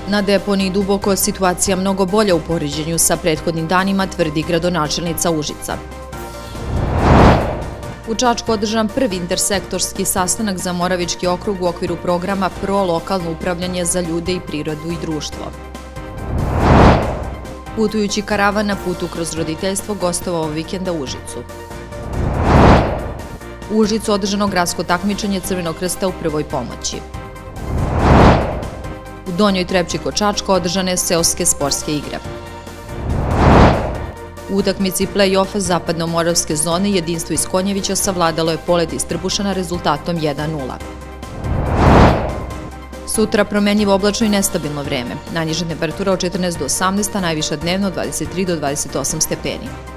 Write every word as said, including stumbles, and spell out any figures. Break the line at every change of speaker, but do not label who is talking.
Na deponiji Duboko situacija mnogo bolja u poređenju sa prethodnim danima, tvrdi gradonačelnica Užica. U Čačku održan prvi intersektorski sastanak za Moravički okrug u okviru programa Pro lokalno upravljanje za ljude i prirodu i društvo. Putujući karavan na putu kroz roditeljstvo gostovao vikenda u Užicu. U Užicu održano gradsko takmičenje Crvenog krsta u prvoj pomoći. U Donjoj Trepči kod Čačka održane seoske sportske igre. U utakmici play-offa zapadno-moravske zone jedinstvo iz Konjevića savladalo je Polet iz Trbušana rezultatom jedan nula. Sutra promenljivo oblačno i nestabilno vreme. Najniža temperatura od četrnaest do osamnaest, a najviša dnevno od dvadeset tri do dvadeset osam stepeni.